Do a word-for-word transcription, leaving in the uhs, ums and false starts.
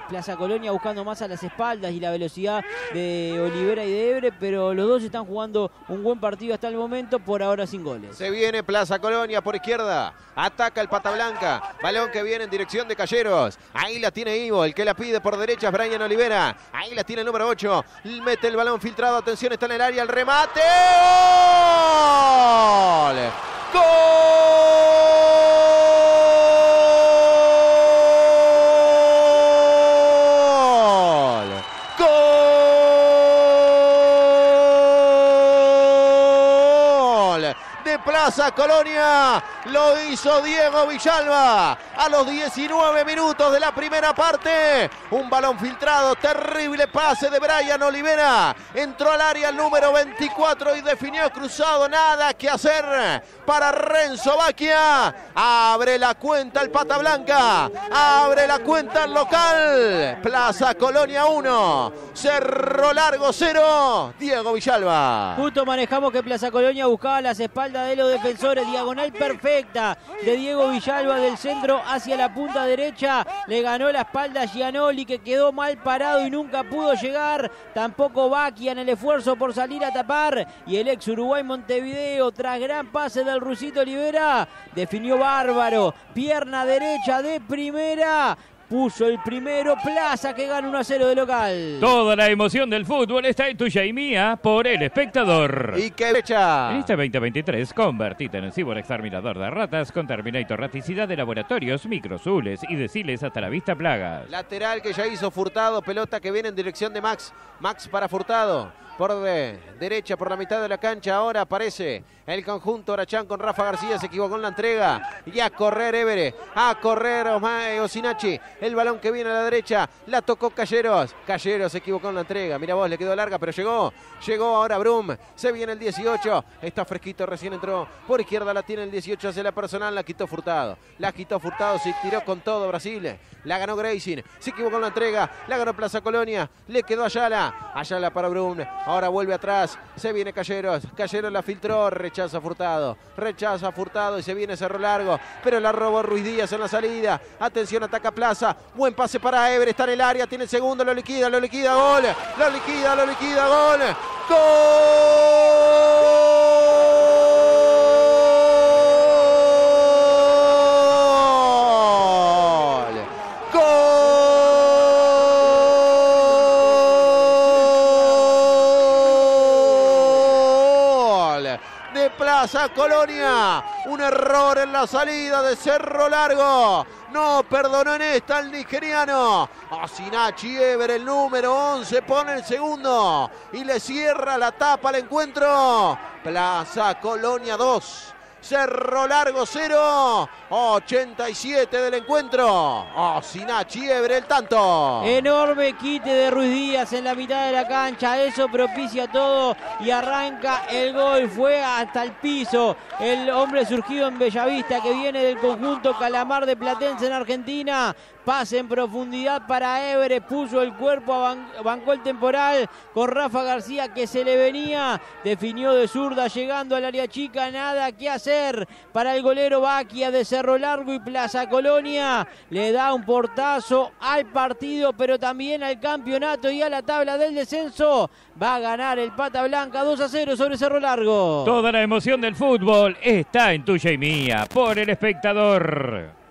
Plaza Colonia buscando más a las espaldas y la velocidad de Olivera y de Évere, pero los dos están jugando un buen partido hasta el momento, por ahora sin goles. Se viene Plaza Colonia por izquierda, ataca el Pata Blanca, balón que viene en dirección de Calleros, ahí la tiene Ivo, el que la pide por derecha es Brian Olivera, ahí la tiene el número ocho, mete el balón filtrado, atención, está en el área, el remate, ¡gol! ¡Gol! De Plaza Colonia, lo hizo Diego Villalba a los diecinueve minutos de la primera parte. Un balón filtrado, terrible pase de Brian Olivera, entró al área el número veinticuatro y definió cruzado, nada que hacer para Renzo Bacchia. Abre la cuenta el Pata Blanca, abre la cuenta el local. Plaza Colonia uno, Cerro Largo cero, Diego Villalba. Justo manejamos que Plaza Colonia buscaba las espaldas de los defensores, diagonal perfecta de Diego Villalba del centro hacia la punta derecha, le ganó la espalda a Gianoli, que quedó mal parado y nunca pudo llegar, tampoco Bacchia en el esfuerzo por salir a tapar, y el ex Uruguay Montevideo, tras gran pase del Rusito Olivera, definió bárbaro, pierna derecha de primera, puso el primero, Plaza, que gana uno a cero de local. Toda la emoción del fútbol está en tuya y mía por El Espectador. Y qué fecha. En este veinte veintitrés, convertite en el ciberexterminador de ratas con Terminator Raticidad de Laboratorios, Microzules y Deciles hasta la vista plagas. Lateral que ya hizo Furtado, pelota que viene en dirección de Max. Max para Furtado. Por de derecha, por la mitad de la cancha, ahora aparece el conjunto Orachán con Rafa García, se equivocó en la entrega, y a correr Évere, a correr Osinachi, el balón que viene a la derecha, la tocó Calleros, Calleros se equivocó en la entrega, mira vos, le quedó larga, pero llegó, llegó ahora Brum, se viene el dieciocho, está fresquito, recién entró, por izquierda la tiene el dieciocho, hacia la personal, la quitó Furtado, la quitó Furtado, se tiró con todo Brasil, la ganó Grayson, se equivocó en la entrega, la ganó Plaza Colonia, le quedó Ayala, Ayala para Brum, ahora vuelve atrás, se viene Calleros, Calleros la filtró, rechaza Furtado, rechaza Furtado y se viene Cerro Largo, pero la robó Ruiz Díaz en la salida, atención, ataca Plaza, buen pase para Évere, está en el área, tiene el segundo, lo liquida, lo liquida, gol, lo liquida, lo liquida, gol, gol. De Plaza Colonia, un error en la salida de Cerro Largo, no perdonó en esta el nigeriano. Osinachi Évere, el número once, pone el segundo y le cierra la tapa al encuentro. Plaza Colonia dos, Cerro Largo cero, ochenta y siete del encuentro. Osinachi Évere el tanto. Enorme quite de Ruiz Díaz en la mitad de la cancha, eso propicia todo y arranca el gol, fue hasta el piso. El hombre surgido en Bellavista, que viene del conjunto Calamar de Platense en Argentina. Pase en profundidad para Évere, puso el cuerpo, ban bancó el temporal con Rafa García, que se le venía, definió de zurda llegando al área chica, nada que hacer para el golero Bacchia de Cerro Largo, y Plaza Colonia le da un portazo al partido, pero también al campeonato y a la tabla del descenso. Va a ganar el Pata Blanca dos a cero sobre Cerro Largo. Toda la emoción del fútbol está en tuya y mía por El Espectador.